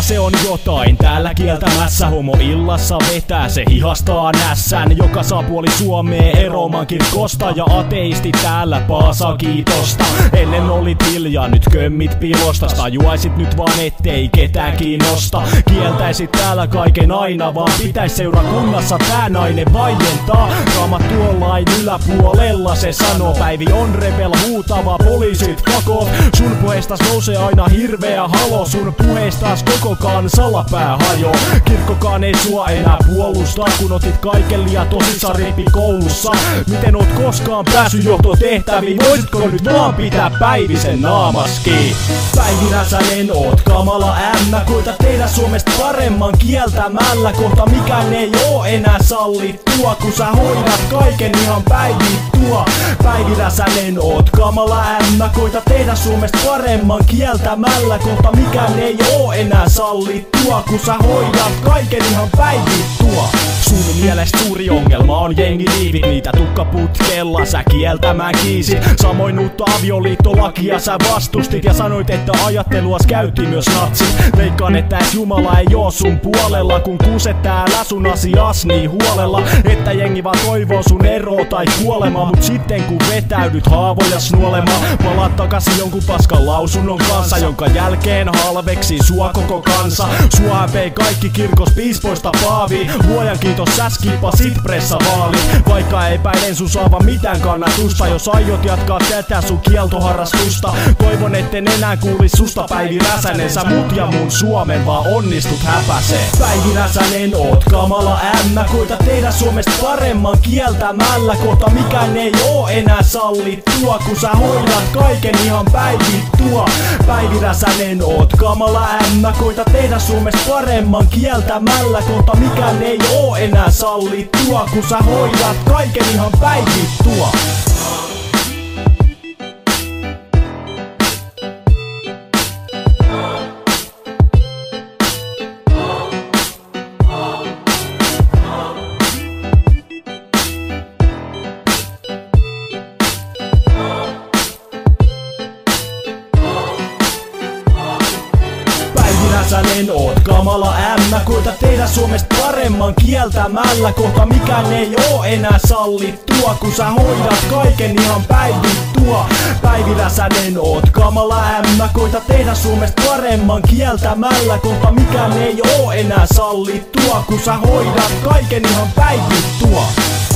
ja se on jotain täällä kieltämässä. Homo illassa vetää, se hihastaa nässän, joka saa puoli Suomea eroamaan kirkosta. Ja ateisti täällä paasaa kiitosta. Ennen olit hiljaa, nyt kömmit pilosta. Tajuaisit nyt vaan ettei ketään kiinnosta. Kieltäisit täällä kaiken aina, vaan pitäis seurakunnassa tää nainen vaientaa. Raamattu on lain yläpuolella, se sanoo. Päivi on rebel, huutava, poliisit kakoo. Sun puheistas nousee aina hirveä halo. Sun puheistas koko kansalla pää hajoo. Kirkkokaan ei sua enää puolusta, kun otit kaiken liian tosissaan rippikoulussa. Miten oot koskaan päässyt johtotehtäviin? Voisitko nyt vaan pitää Päivisen naamaski? Päivi Räsänen, oot kamala ämmä. Koita tehdä Suomesta paremman kieltämällä. Kohta mikään ei oo enää sallittua, kun sä hoidat kaiken ihan päivittua. Päivi Räsänen, oot kamala ämmä. Koita tehdä Suomesta paremman kieltämällä. Kohta mikään ei oo enää sallittua, kun sä hoidat kaiken ihan päivittua. Sun mielestä suuri ongelma on jengiliivit, niitä tukkaputkella sä kieltämään kiisit. Samoin uutta avioliittolakia sä vastustit ja sanoit, että ajatteluas käytti myös natsit. Veikkaan, että et Jumala ei oo sun puolella, kun kuset täällä sun asias niin huolella, että jengi vaan toivoo sun eroa tai kuolemaa. Mut sitten kun vetäydyt haavojas nuolemaan, palaat takaisin jonkun paskan lausunnon kanssa, jonka jälkeen halveksi sua koko kansa. Sua häpei kaikki kirkos piispoista paaviin. Luojan kiitos, sä skippasit pressavaali. Vaikka epäilen sun saavan mitään kannatusta, jos aiot jatkaa tätä sun kieltoharrastusta. Toivon etten enää kuulis susta Päivi Räsänen. Sä mut ja mun Suomen vaan onnistut häpäsee. Päivi Räsänen, oot kamala ämmä. Koita tehdä Suomesta paremman kieltämällä. Kohta mikään ei oo enää sallittua, kun sä hoidat kaiken ihan päivittua. Päivi Räsänen, oot kamala ämmä. Koita tehdä Suomesta paremman kieltämällä. Kohta mikään ei oo enää sallittua, kun sä hoidat kaiken ihan päivittua. Räsänen, oot kamala ämmä. Koita tehdä Suomesta paremman kieltämällä. Kohta mikään ei oo enää sallittua, kun sä hoidat kaiken ihan päivittua. Päivi Räsänen, oot kamala ämmä. Koita tehdä Suomesta paremman kieltämällä. Kohta mikään ei oo enää sallittua, kun sä hoidat kaiken ihan päivittua.